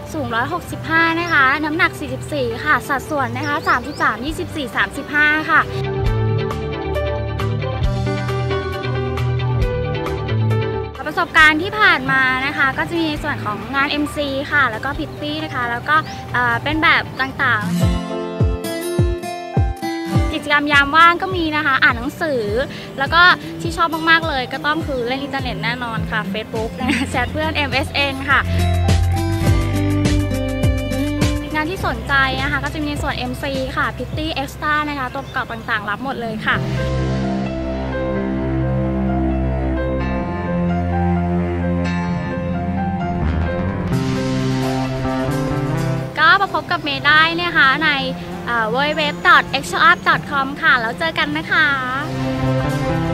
สูง165นะคะน้ำหนัก44ค่ะสัดส่วนนะคะ33 24 35ค่ะประสบการณ์ที่ผ่านมานะคะก็จะมีในส่วนของงาน MC ค่ะแล้วก็พิตตี้นะคะแล้วก็เป็นแบบต่างๆกิจกรรมยามว่างก็มีนะคะอ่านหนังสือแล้วก็ที่ชอบมากๆเลยก็ต้องคือเล่นอินเทอร์เน็ตแน่นอนค่ะ Facebook นะคะแชทเพื่อน MSN ค่ะงานที่สนใจนะคะก็จะมีในส่วน MC ค่ะพิตตี้เอ็กซ์ตร้านะคะตัวประกอบต่างๆรับหมดเลยค่ะก็มาพบกับเมย์ได้นะคะในwww.extraup.com ค่ะแล้วเจอกันนะคะ